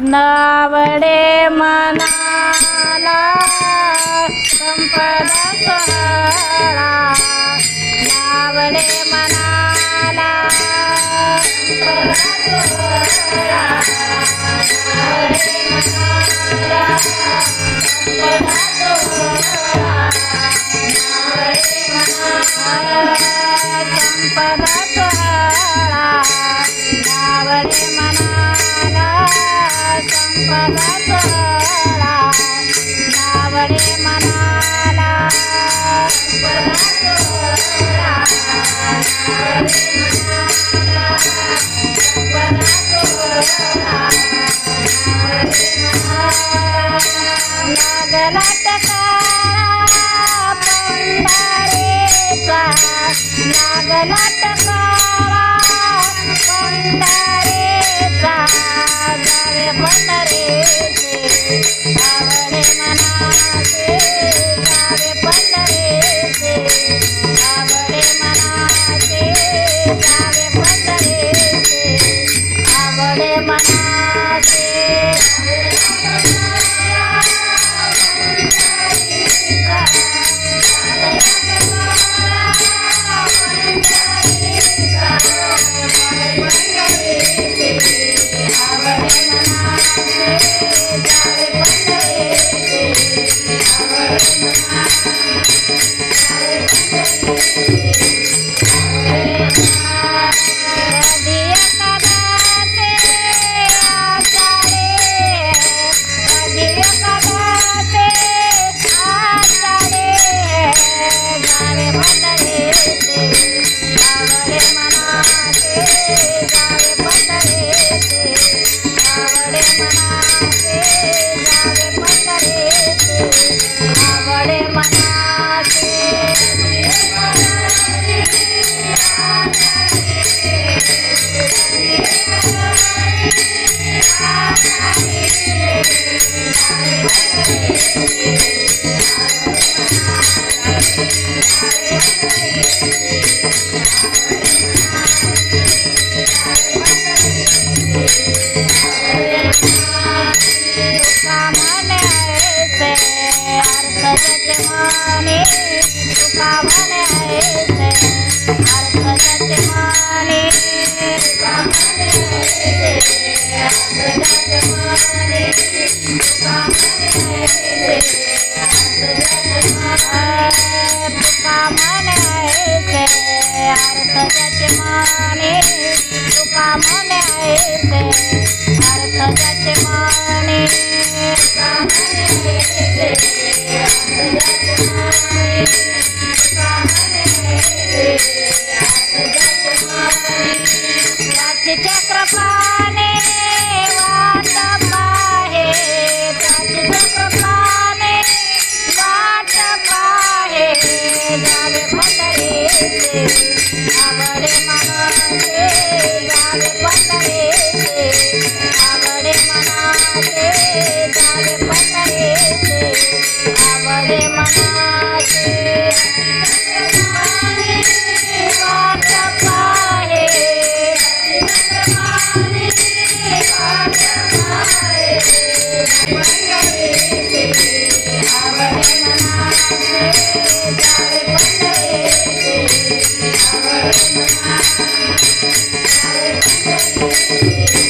नावडे मनाला संपदा सोहळा, नावडे मनाला संपदा सोहळा, नावडे मनाला संपदा सोहळा, नावडे मनाला संपदा सोहळा, नावडे मनाला संपदा सोहळा, नावडे मनाला संपदा सोहळा, नावडे मनाला संपदा सोहळा, नावडे मनाला लागला टकारा पंढरीचा, लागला टकारा पंढरीचा, जावे पंढरीचे आवडे मनाचे, जावे पंढरीचे आवडे मनाचे, जावे पंढरीचे आवडे मनाचे, चक्रपाणे वाट पाहे, चक्रपाणे वाट पाहे, जावे पंढरीचे आवडे मनाचे, जावे पंढरीचे आवडे मनाचे, जावे पंढरीचे आवडे मनाचे, वाट पाहे, आवडे मनाचे